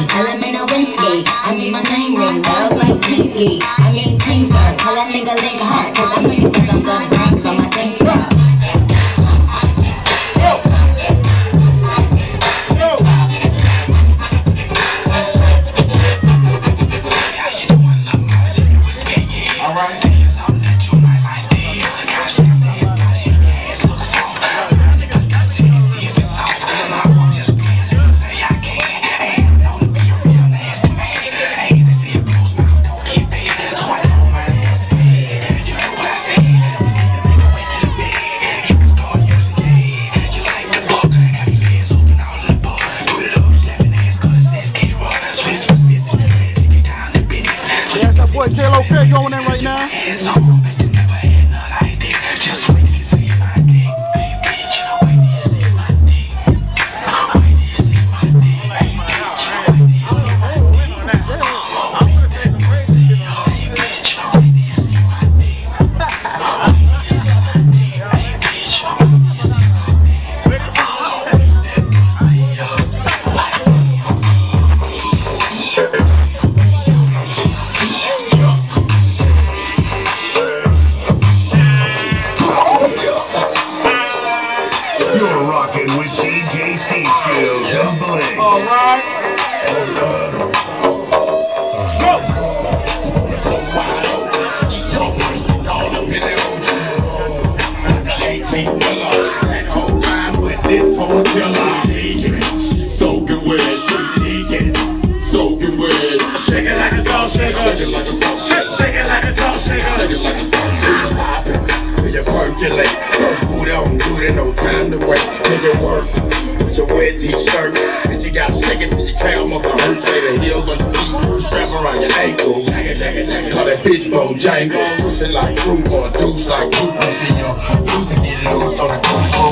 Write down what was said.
Elemental whiskey, I need my name ring, girls like Kiki. I mean Tinker, call that nigga lick hot, cause I know you think I'm gonna dance on my Tinker. Okay, going in right now. Jangle, pushing like fruit or deuce like fruit. See your music get loose on the